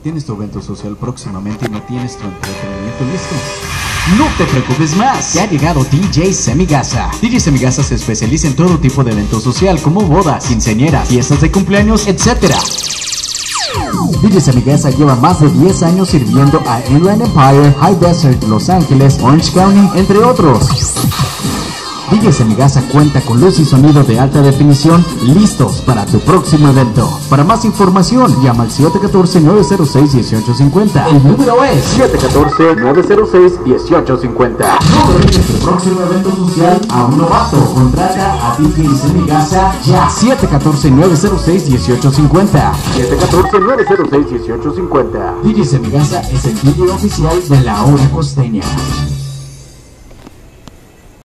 Tienes tu evento social próximamente y no tienes tu entretenimiento listo. No te preocupes más, ya ha llegado DJ Semigasa. DJ Semigasa se especializa en todo tipo de evento social como bodas, quinceañeras, fiestas de cumpleaños, etc. DJ Semigasa lleva más de 10 años sirviendo a Inland Empire, High Desert, Los Ángeles, Orange County, entre otros. DJ Semigasa cuenta con luz y sonido de alta definición listos para tu próximo evento. Para más información, llama al 714-906-1850. El número es 714-906-1850. No dejes tu próximo evento social a un novato. Contrata a DJ Semigasa ya. 714-906-1850. 714-906-1850. DJ Semigasa es el DJ oficial de La Hora Costeña.